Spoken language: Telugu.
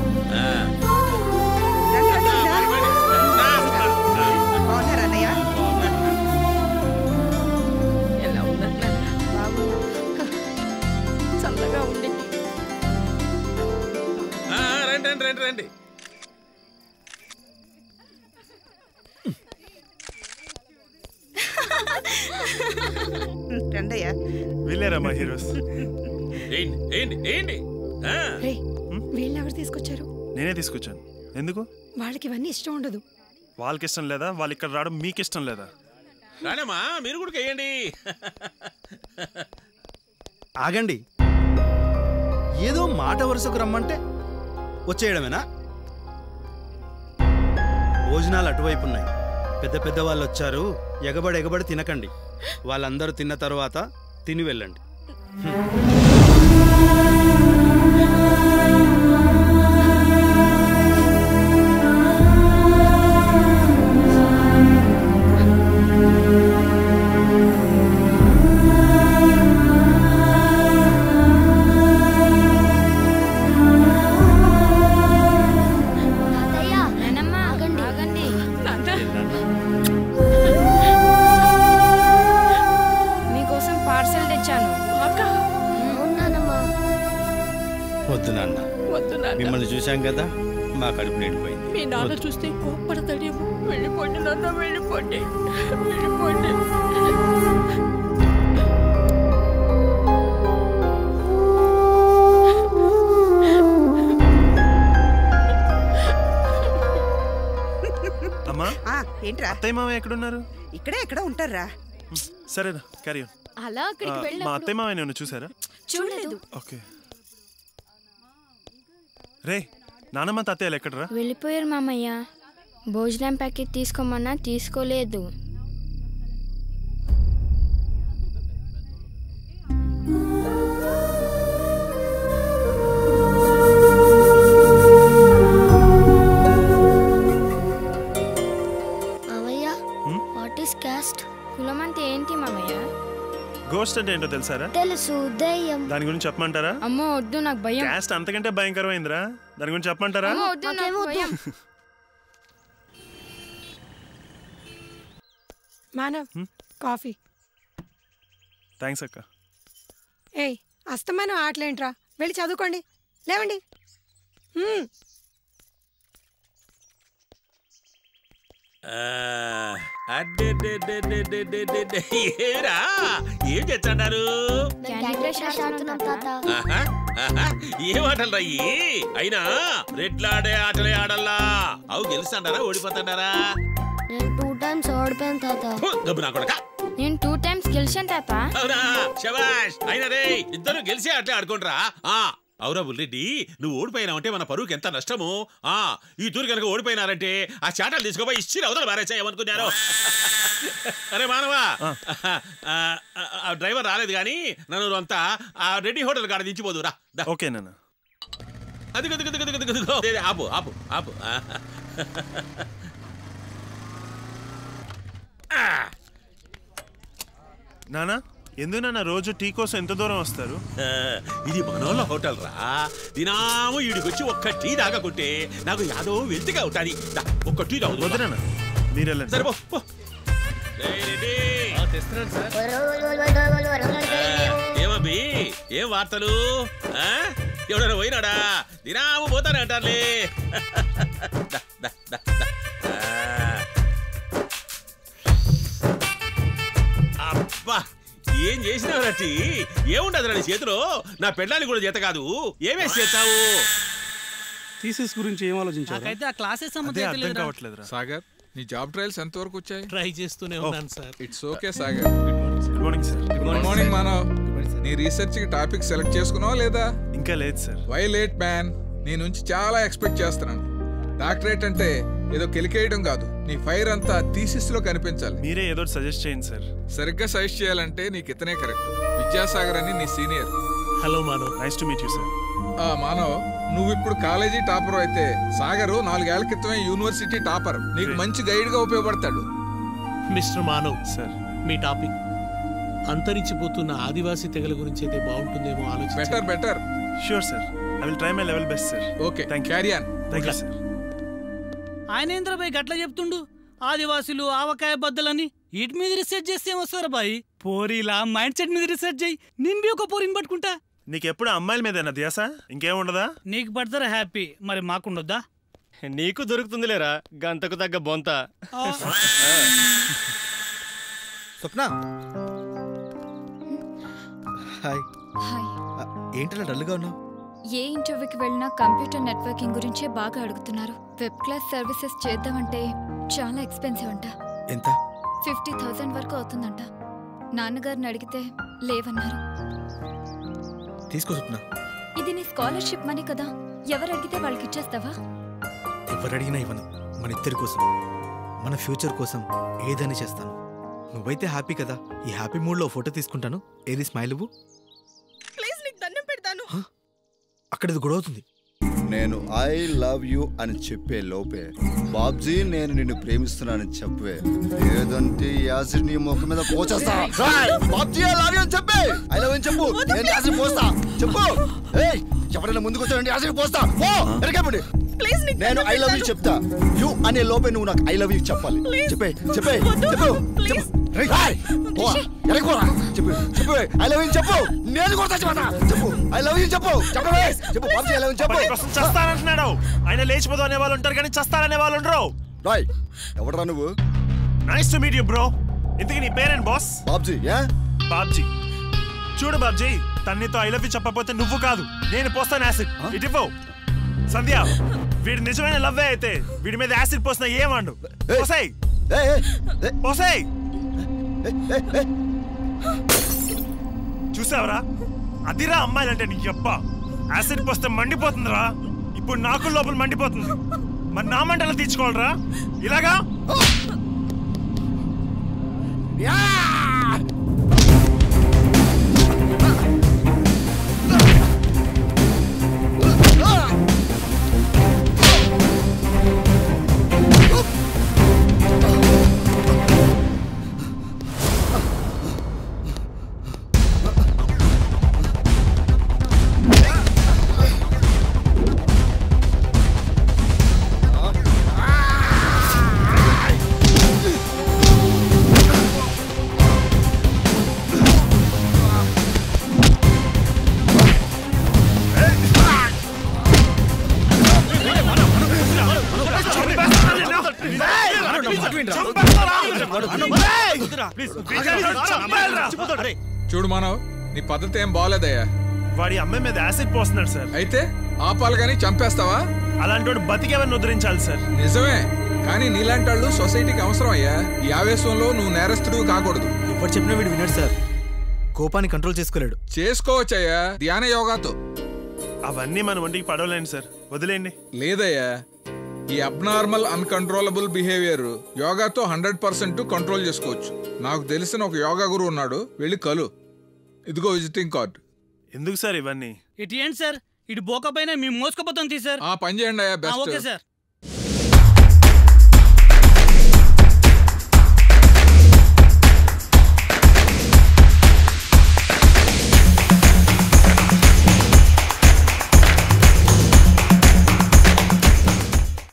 రండి. వీళ్ళేరా మా హీరోస్. వీళ్ళెవరు తీసుకొచ్చారు? నేనే తీసుకొచ్చాను. ఎందుకు? వాళ్ళకి ఇవన్నీ ఇష్టం ఉండదు. వాళ్ళకి ఇష్టం లేదా? వాళ్ళు ఇక్కడ రావడం మీకు ఇష్టం లేదా? రానమ్మా, మీరు కూడా వేయండి. ఆగండి, ఏదో మాట వరుసకు రమ్మంటే వచ్చేయడమేనా? భోజనాలు అటువైపు ఉన్నాయి. పెద్ద పెద్ద వాళ్ళు వచ్చారు, ఎగబడి తినకండి. వాళ్ళందరూ తిన్న తర్వాత తిని వెళ్ళండి. మిమ్మల్ని చూశాం కదా, మా కడుపు నిండిపోయింది. మీ నాన్న చూస్తే కోప్పడతాడేమో. వెళ్ళిపోండి నాన్న, వెళ్ళిపోండి, వెళ్ళిపోండి. అమ్మా, ఏంట్రా? అత్తయ్య మామయ్య ఎక్కడున్నారు? ఇక్కడే ఎక్కడ ఉంటారా? సరేనా, క్యారీ ఆన్. అలా అక్కడికి వెళ్ళి మా అత్తయ్య మామయ్య నన్ను చూసారా? చూడలేదు. ఓకే. రే, నానమ్మ తాతయ్యలు ఎక్కడరా? వెళ్ళిపోయారు మామయ్య. భోజనం ప్యాకెట్ తీసుకోమన్నా తీసుకోలేదు. మామయ్య, వాట్ ఈస్ కాస్ట్? కులం అంటే ఏంటి మామయ్య? గోస్ట్ అంటే ఏంటో తెలుసారా? తెలుసు, దయ్యం. దాని గురించి చెప్పమంటారా? అమ్మో వద్దు, నాకు భయం. క్యాస్ట్ అంతకంటే భయంకరమైందిరా. దాని గురించి చెప్పమంటారా? అమ్మో వద్దు, నాకు భయం. మానవ్, కాఫీ. థ్యాంక్స్ అక్క. ఏయ్, అస్తమానం ఆటలేంట్రా? వెళ్ళి చదువుకోండి, లేవండి. ఏరా, ఏం చేస్తున్నారు? ఏం ఆటలు రాయి? అయినా రెడ్లాడే ఆటలే ఆడల్లా. అవు గెలుస్తాడారా ఓడిపోతాడారా? నేను 2 times ఓడిపోయాను తాత. గబ్బు నా కొడక. నేను 2 times గెలిచాను తాత. అవునా, శబాష్. అయినా రే, ఇద్దరు గెలిచి అట్లే ఆడుకుంటారా? అవురా బుల్రెడ్డి, నువ్వు ఓడిపోయినావంటే మన పరువుకి ఎంత నష్టము. ఈ తూరు కనుక ఓడిపోయినారంటే ఆ చాటాలు తీసుకోబోయి ఇచ్చి అవతల మారేసాయమనుకున్నారు. అరే మానవా, డ్రైవర్ రాలేదు కానీ నన్ను అంతా ఆ రెడ్డి హోటల్ కాడ దించిపోదురా. ఓకే నాన్న. అది ఆపు ఆపు ఆపు. నానా, ఎందుకు నాన్న రోజు టీ కోసం ఎంత దూరం వస్తారు? ఇది మనోళ్ళ హోటల్ రా. దినాము ఈడికొచ్చి ఒక్క టీ దాగకుంటే నాకు యాదో వెళ్తిగా అవుతాది. ఒక్క టీ తాగు. వదనా, మీరు వెళ్ళండి. సరే పో. ఏమబ్బి, ఏం వార్తలు? ఎవడన్నా పోయినాడా? దినాము పోతానే అంటారులే. అబ్బా, ఏం చేసినావు రట్టి? ఏముండదు నీ చేతిలో? నా పెళ్ళాన్ని కూడా చేత కాదు. ఏమేసి చేస్తావు? థీసిస్ గురించి ఏం ఆలోచించావు? నాకైతే ఆ క్లాసెస్ అర్థం కావట్లేదురా. సాగర్, నీ జాబ్ ట్రయల్స్ ఎంత వరకు వచ్చాయి? ట్రై చేస్తూనే ఉన్నాను sir. It's okay Sagar. Good morning sir. Good morning Manav. నీ రీసెర్చ్ కి టాపిక్ సెలెక్ట్ చేసుకున్నావా లేదా? ఇంకా లేదు సార్. Why late man? నీ నుంచి చాలా ఎక్స్పెక్ట్ చేస్తున్నాను. డాక్టరేట్ అంటే ఏదో కెలికేయడం కాదు, నీ ఫైర్ అంతా థీసిస్ లో కనిపించాలి. మీరే ఏదో సజెస్ట్ చేయండి సార్. సరిగ్గా సజెస్ట్ చేయాలంటే నీకు ఇతనే కరెక్ట్. విద్యాసాగర్ అని నీ senior. Hello Manav. Nice to meet you sir. Manav, నువ్వు ఇప్పుడు కాలేజీ టాపర్ అయితే సాగర్ 4 ఏళ్ల క్రితమే యూనివర్సిటీ టాపర్. నీకు మంచి గైడ్ గా ఉపయోగపడతాడు. మిస్టర్ మానవ్ సార్, మీ టాపిక్ అంతరించిపోతున్న ఆదివాసీ తెగల గురించి అయితే బాగుంటుందేమో ఆలోచించండి. Better. Sure sir. I will try my level best sir. Okay thank you. Carry on. Thank you sir. ఆయన ఏంద్రబాయ్ గట్ల చెప్తుండు? ఆదివాసులు ఆవకాయ బద్దలని వీటి మీద రీసెర్చ్ చేస్తే ఏమొస్తారు బాయ్? పోరీలా మైండ్ సెట్ మీద రీసెర్చ్ చేయి. నేను బి ఒక పోరిని పట్టుకుంటా. నీకెప్పుడు అమ్మాయిల మీదేనా ధ్యాస? ఇంకేముండదా? నీకు పడతారా హ్యాపీ, మరి మాకుండొద్దా? నీకు దొరుకుతుందిలేరా గంతకు తగ్గ బొంత. స్వప్న హాయ్. హాయ్. ఏంటలా డల్గా ఉన్నావు? ఏ ఇంటర్వ్యూకి వెళ్ళినా కంప్యూటర్ నెట్వర్కింగ్ గురించే బాగా అడుగుతున్నారు. వెబ్ క్లాస్ సర్వీసెస్ చేద్దామంటే చాలా ఎక్స్పెన్సివ్ అంట. ఎంత? 50,000 వరకు అవుతుందంట. నాన్నగారిని అడిగితే లేవన్నారు. తీసుకో స్వప్న. ఇది నీ స్కాలర్షిప్ మనీ కదా, ఎవరు అడిగితే వాళ్ళకి ఇచ్చేస్తావా? ఎవరు అడిగినా ఇవ్వను. మన ఇద్దరి కోసం, మన ఫ్యూచర్ కోసం ఏదని చేస్తాను. నువ్వైతే హ్యాపీ కదా. ఈ హ్యాపీ మూడ్లో ఫోటో తీసుకుంటాను. ఏది స్మైల్ ఇవ్వు. ప్లీజ్ నీకు దండం పెడతాను. అక్కడ ఇది గొడవ అవుతుంది. నేను ఐ లవ్ యూ అని చెప్పే లోపే బాబ్జీ నేను నిన్ను ప్రేమిస్తున్నానని చెప్పే, లేదంటే యాసిడ్ నీ ముఖం మీద పోచేస్తా. బాబ్జీ ఐ లవ్ యూ అని చెప్పే. ఐ లవ్ యూ చెప్పు. నేను యాసిడ్ పోస్తా. చెప్పు. ఏయ్ ఎవరైనా ముందుకు వచ్చారంటే యాసిడ్ పోస్తా. పో ఎరకపడి. ప్లీజ్ నీకు నేను ఐ లవ్ యూ చెప్తా. యూ అనే లోపే నువ్వు నాకు ఐ లవ్ యూ చెప్పాలి. చెప్పే చెప్పే చెప్పు. ఎరకపోరా. చెప్పు చెప్పు. ఐ లవ్ యూ చెప్పు. నేను కూడా చచ్చిపోతా. చెప్పు ఐ లవ్ యూ చెప్పు. చెప్పవే చెప్పు. బాబ్జీ ఐ లవ్ యూ చెప్పు. చస్తానంటున్నాడు ఆయన. లేచిపోతావు అనే వాళ్ళు ఉంటారు కానీ చస్తారనే వాళ్ళు ఉండరు. రాయ్ ఎవడరా నువ్వు? Nice to meet you bro. ఇంతకీ నీ పేరేంటి బాస్? బాబ్జీ. బాబ్జీ. చూడు బాబ్జీ, తన్నితో ఐ లవ్ యూ చెప్పకపోతే నువ్వు కాదు నేను పోస్తాను యాసిడ్. ఇటు ఇవ్వు. సంధ్య, వీడి నిజమైన లవ్వే అయితే వీడి మీద యాసిడ్ పోసిన ఏమండు. పోసాయి పోసాయి. చూసావరా, అదిరా అమ్మాయిలంటే నీ అబ్బ. యాసిడ్ పోస్తే మండిపోతుందిరా. ఇప్పుడు నాకు లోపల మండిపోతుంది. మరి నా మంటలు తీర్చుకోవాలరా ఇలాగా? చూడు మానవ్, నీ పద్ధతి ఏం బాగోలేదయ్యా. వాడి అమ్మాయి మీద యాసిడ్ పోస్తున్నాడు సార్. అయితే ఆపాలి గానీ చంపేస్తావా? అలాంటి వాడు బతికేవన్నీ ఉద్ధరించాలి సార్. నిజమే, కానీ నీలాంటి వాళ్ళు సొసైటీకి అవసరం అయ్యా. ఈ ఆవేశంలో నువ్వు నేరస్తుడు కాకూడదు. ఎవరు చెప్పినా వీడు విన్నాడు సార్. కోపాన్ని కంట్రోల్ చేసుకోలేడు. చేసుకోవచ్చయ్యా ధ్యాన యోగాతో. అవన్నీ మన ఒంటికి పడవలేండి సార్, వదిలేండి. లేదయ్యా, ఈ అబ్నార్మల్ అన్కంట్రోలబుల్ బిహేవియర్ యోగాతో 100% కంట్రోల్ చేసుకోవచ్చు. నాకు తెలిసిన ఒక యోగా గురువు ఉన్నాడు, వెళ్ళి కలు. ఇదిగో విజిటింగ్ కార్డ్. ఎందుకు సార్ ఇవన్నీ? ఇటు ఏంటి సార్, ఇటు బోకపోయినా మేము మోసుకుపోతాం తీ సార్. ఆ పని చేయండి అయ్యా. బెస్ట్. Okay sir.